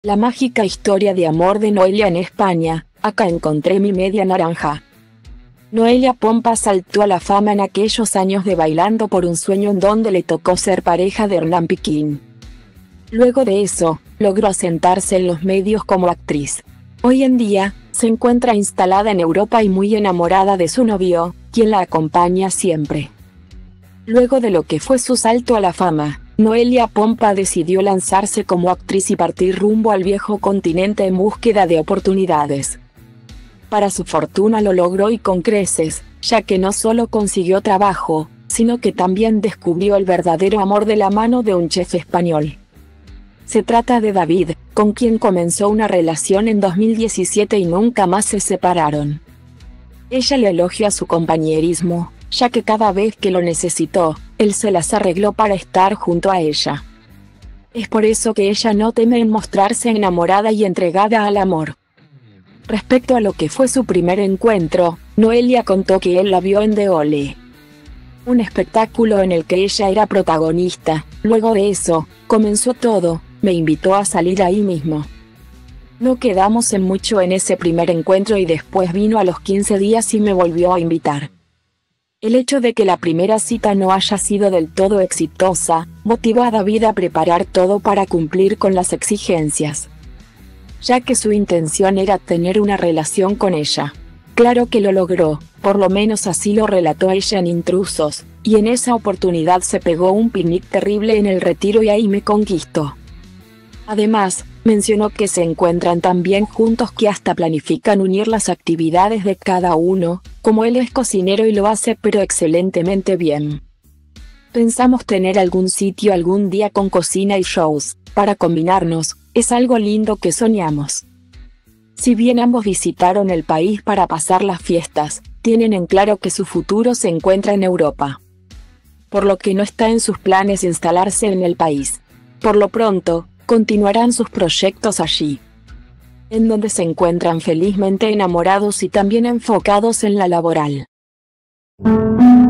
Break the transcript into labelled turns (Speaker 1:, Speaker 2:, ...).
Speaker 1: La mágica historia de amor de Noelia en España. Acá encontré mi media naranja. Noelia Pompa saltó a la fama en aquellos años de Bailando por un sueño, en donde le tocó ser pareja de Hernán Piquín. Luego de eso, logró asentarse en los medios como actriz. Hoy en día, se encuentra instalada en Europa y muy enamorada de su novio, quien la acompaña siempre. Luego de lo que fue su salto a la fama, Noelia Pompa decidió lanzarse como actriz y partir rumbo al viejo continente en búsqueda de oportunidades. Para su fortuna lo logró, y con creces, ya que no solo consiguió trabajo, sino que también descubrió el verdadero amor de la mano de un chef español. Se trata de David, con quien comenzó una relación en 2017 y nunca más se separaron. Ella le elogió a su compañerismo, ya que cada vez que lo necesitó, él se las arregló para estar junto a ella. Es por eso que ella no teme en mostrarse enamorada y entregada al amor. Respecto a lo que fue su primer encuentro, Noelia contó que él la vio en The Ole, un espectáculo en el que ella era protagonista. Luego de eso, comenzó todo, me invitó a salir ahí mismo. No quedamos en mucho en ese primer encuentro y después vino a los 15 días y me volvió a invitar. El hecho de que la primera cita no haya sido del todo exitosa, motivó a David a preparar todo para cumplir con las exigencias, ya que su intención era tener una relación con ella. Claro que lo logró, por lo menos así lo relató ella en Intrusos, y en esa oportunidad se pegó un picnic terrible en el Retiro y ahí me conquistó. Además, mencionó que se encuentran tan bien juntos que hasta planifican unir las actividades de cada uno, como él es cocinero y lo hace pero excelentemente bien. Pensamos tener algún sitio algún día con cocina y shows, para combinarnos, es algo lindo que soñamos. Si bien ambos visitaron el país para pasar las fiestas, tienen en claro que su futuro se encuentra en Europa, por lo que no está en sus planes instalarse en el país. Por lo pronto, continuarán sus proyectos allí, en donde se encuentran felizmente enamorados y también enfocados en la laboral.